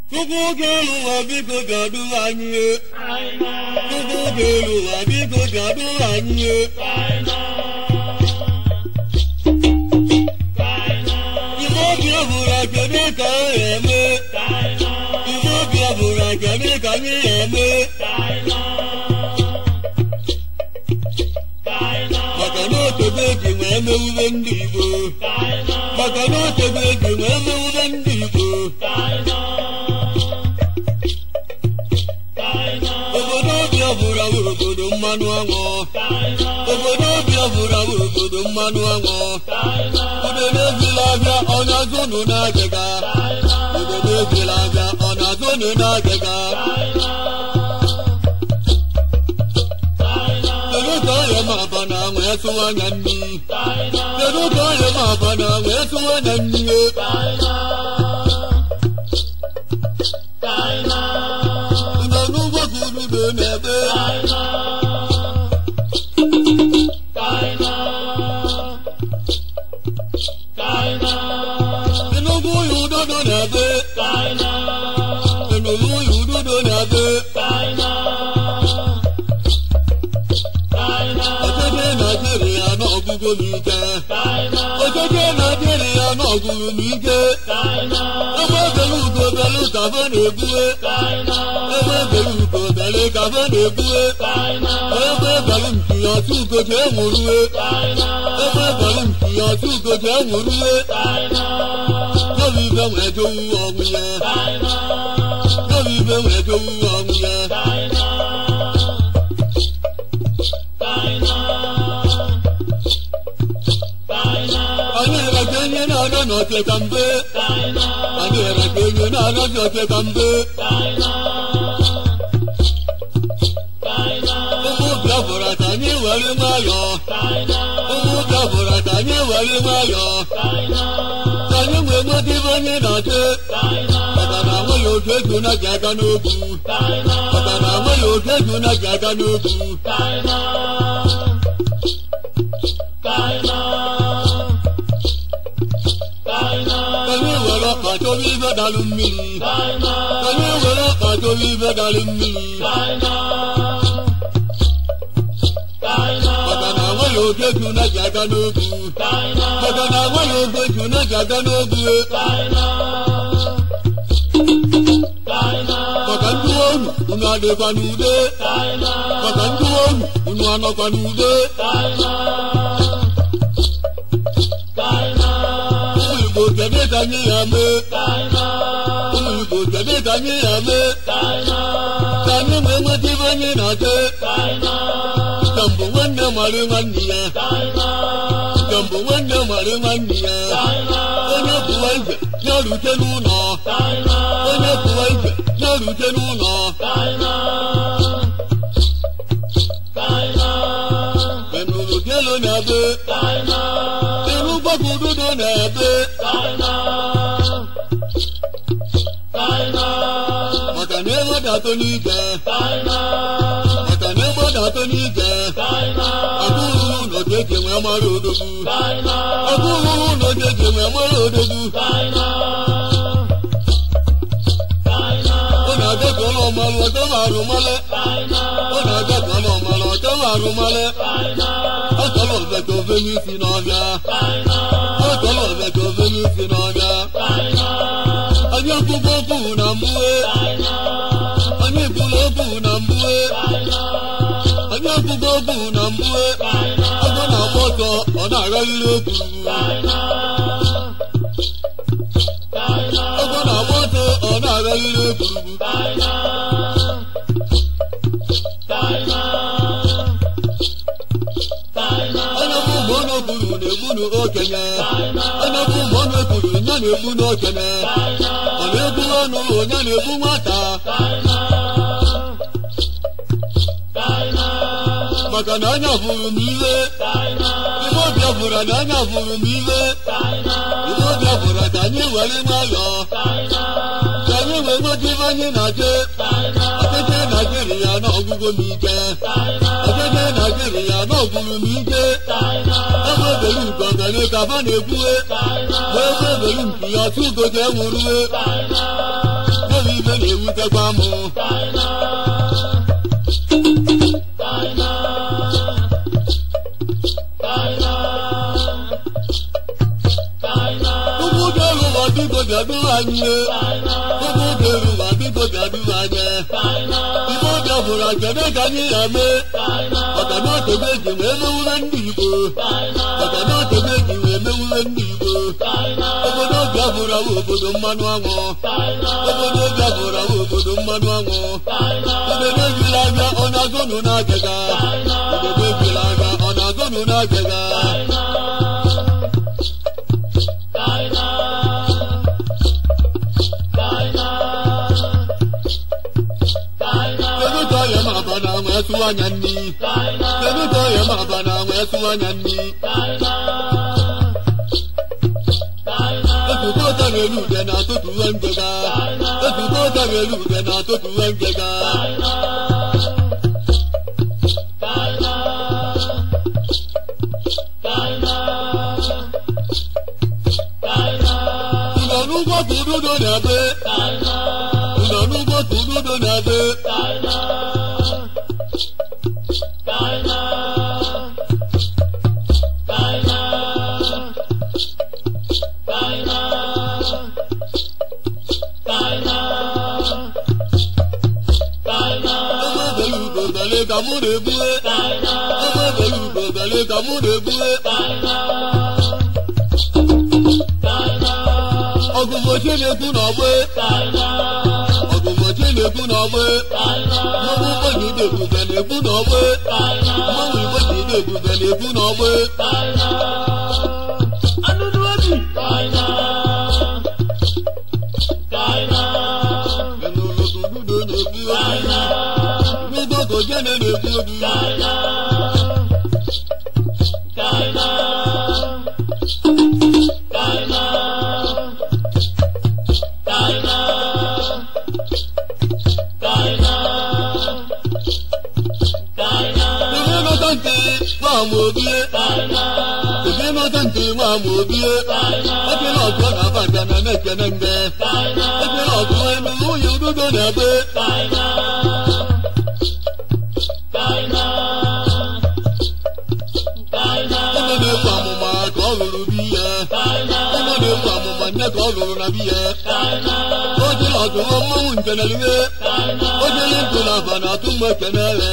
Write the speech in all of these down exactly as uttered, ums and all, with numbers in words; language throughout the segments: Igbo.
Kuku kelu wabiko gadu anye. Kuku kelu wabiko gadu anye. Imobia bura kene kayeme. Imobia bura kene kayeme. Makano tebeki mweme uvendigo. Makano tebeki mweme uvendigo. Obodo biafura obodo mmanụ aṅụ. Obodo biafura obodo mmanụ aṅụ. Udele ebila abịa ọ na-azụnụ n'agịga. Udele ebila abịa ọ na-azụnụ n'agịga. Kedu ka onye ma aba na aṅụ esụwa anya nni? Kedu ka onye ma aba na aṅụ esụwa anya nni? Believe ibe na-ewutekwa m ugwu ga-eru ụwa biko bịaduru anyị ugwu ga-eru ụwa biko bịaduru anyị ibe ọbịa bụrụ akene ka anyị ya mee maka na otebe eji wee mewure ndị Igbo maka na otebe eji wee mewure ndị Igbo obodo ọbịa bụrụ awụ obodo mmanụ aṅụ obodo ọbịa bụrụ awụ obodo mmanụ aṅụ udebe ebila anya ọ na-azọnụ na-agịga udebe ebila anya ọ na-azọnụ na-agịga Suanya ni, kedu ka ya ma ba na nwe suanya ni. Etu ko ta gelu de na to tu ngega, etu ko ta gelu de na to tu ngega. Unanu ko kudu do na be, unanu ko kudu do na be. Kamu de bue, kamu de lugo, gale kamu de bue. Ogunbo chene kuna bue, ogunbo chene kuna bue. Mamu bani de bugane kuna bue, mamu bani de bugane kuna bue. Anu duadi. Enu lugu lugu de bue. Gene le kudu kaina kaina kaina kaina kaina kaina no tante wa mobie kaina no tante wa mobie kaina ati no ko na ba na na kenenge kaina ati no ko enu yu do do na be kaina Kọlụrụ na biya oje ọdụ ọmọnwụ nkeneliwe oje lento na aba na atụ mgbe kenele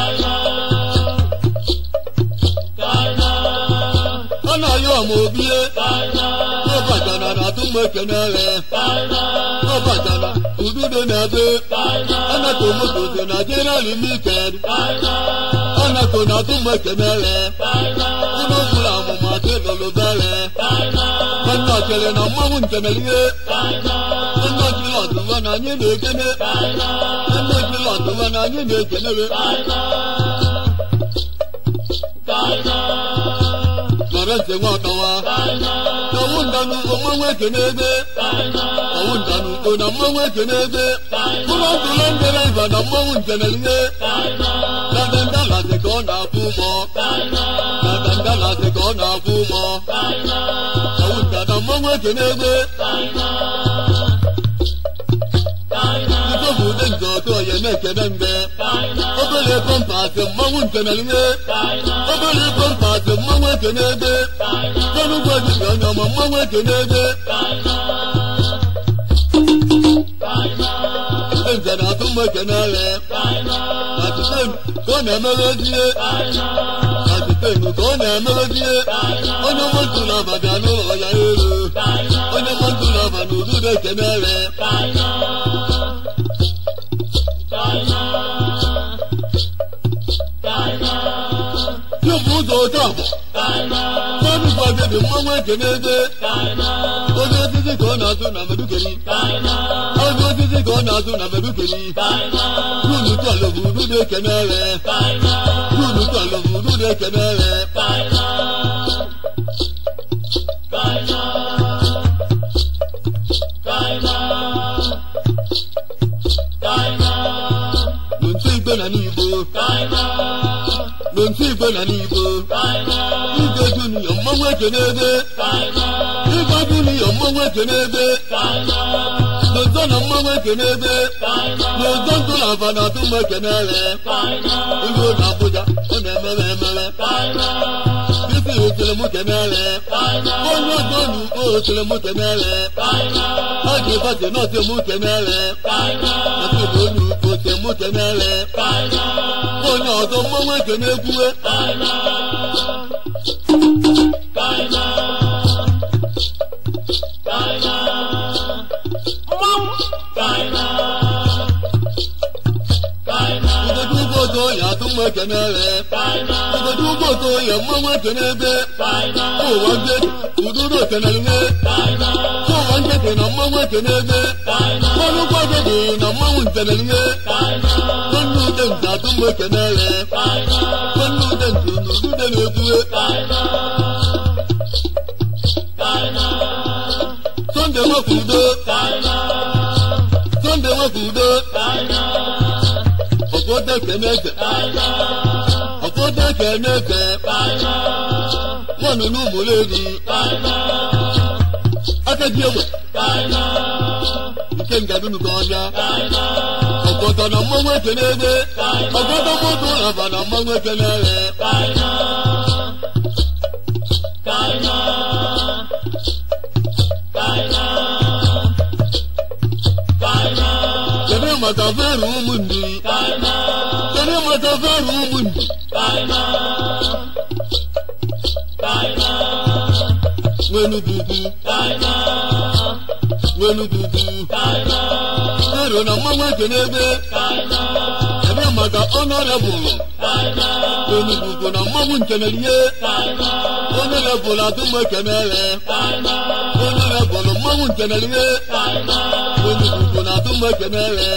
ọ na-ayọ ọma obie n'ọbajana na atụ mgbe kenele n'ọbajana ududo na-ebe anato moto dị na Nigeria Limited anato na atụ mgbe kenele ụlọ ọbụla amụma kelolobere Anna kele na mmanwụ nkeneliwe Anna kele ọdụwa na anyị na-ekene Anna kele ọdụwa na anyị na-ekenewe Lọrẹnsị nwa ọkọwa Ọwụ ndanụ mmanwụ ekene ebe Ọwụ ndanụ o na mmanwụ ekene ebe Ụlọ ọdụla ndere ịba na mmanwụ nkeneliwe Dadandalasi ka ọ na-akwụ ụgbọ Dadandalasi ka ọ na-akwụ ụgbọ Mmanwụ ekene ebe Itobu dị nke ọtọ ya na-ekene mbe Obele kompasị mmanwụ nkeneliwe Obele kompasị mmanwụ ekene ebe Tenugwu ejiji onye ọma mmanwụ ekene ebe Ndị nze na-atụ mma ekene agha Atitenu ka ọ na-emeghejie Atitenu ka ọ na-emeghejie Onye mmadụ na-ababịa n'ụlọ ya elu Onye mmadụ na-aba n'ududo ekene agha Yọbụ ụzọ otu abụ Mmadụ gbagede mmanwụ ekene ebe Onye osisi ka ọ na-atụ na Medugeri Onye osisi ka ọ na-atụ na Medugeri Runu tọlụ bụ ududo ekene agha Runu tọlụ bụ ududo ekene agha Nonsi igbe na n'Igbo Nonsi igbe na n'Igbo Igwe junior mmanwụ ekene ebe Igwe junior mmanwụ ekene ebe Udo na mmanwụ ekenebe n'ụzọ ndụ na afa na atụmụ ekenere ihu na Abuja ọ na-emere emere bisi okele mụ kenere onye ọzọ n'ugbo okele mụ kenere a ga-ebate n'ọsị mụ kenere na tụrụ onye ugbo ose mụ kenere onye ọzọ mmanwụ ekenegwue ya tụmụ ekenere ụbọchị ụbọchị ya mmanwụ ekenebe ụwa njeti ududo ekenere ụwa njeti na mmanwụ ekenebe ọnụ kwagede na mmanwụ ntenere ọnụ ude nta tụmụ ekenere ọnụ ude ntu n'udude na-ekwue Sunday nwoke udo Sunday nwoke udo Okote keneke Okote keneke Wanu n'umulezi Akaji ewe Ike ngadu n'ukọnya Okoto na mmanwụ ekenebe Okoto moto rafa na mmanwụ ekenere Kene mataferu umundi Kene mataferu umundi Wenu dudu Wenu dudu Kero na mmanwụ ekenebe Kene mata honorable Wenu dudu na mmanwụ nkeneliye Honorable atụmụ ekenere Honorable mmanwụ nkeneliye Wenu dudu na atụmụ ekenere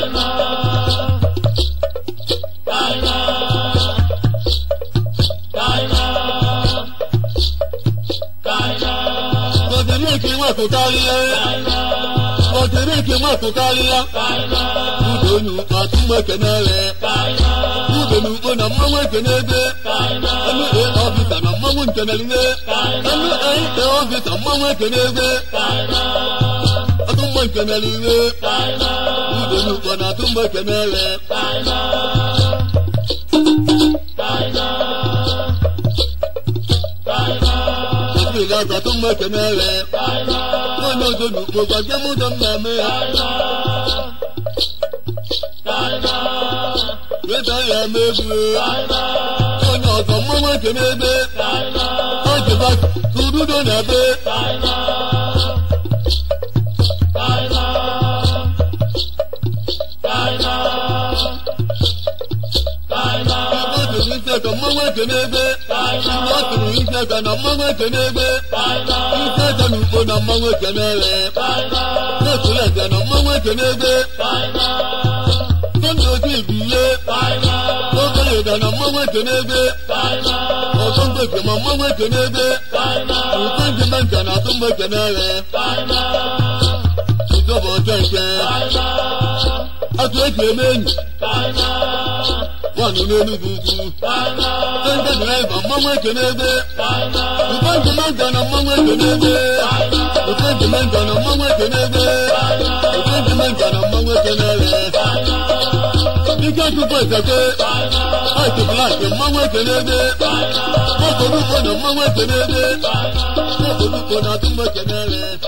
Otereke nwa kụkarịa Otereke nwa kụkarịa Udonu atụmụ ekenere Udonu ugbo na mmanwụ ekenebe Anu e ọfisa na mmanwụ nkeneliwe Anu e e ọfisa mmanwụ ekenebe Atụmụ nkeneliwe Udonu ugbo na atụmụ ekenere Ila atụmụ ekenere Onye odonu ugbo gbage mụdọ mmemme Weta ya megbu Onye ọzọ mmanwụ ekenebe Ojiba ududo na ebe Ibo tụrụ isi aka mmanwụ ekenebe Ibo tụrụ isi aka na mmanwụ ekenebe Isi aka na ugbo na mmanwụ ekenere N'otụrụ aka na mmanwụ ekenebe Ndị otu ibiye Okenye ga na mmanwụ ekenebe Ọzọ mgbeke ma mmanwụ ekenebe Ụtọ njime nka na atụmụ ekenere Ụtọbọ ọjọ nke Atụ eji eme enyi Nwanụ n'Enugu ukwu Sente driva mmanwụ ekenebe Ụtọ njime nka na mmanwụ ekenebe Ụtọ njime nka na mmanwụ ekenebe Ụtọ njime nka na mmanwụ ekenere Ike tupu ezeke White black mmanwụ ekenebe Okorukpo na mmanwụ ekenebe Okorukpo na atụmụ ekenere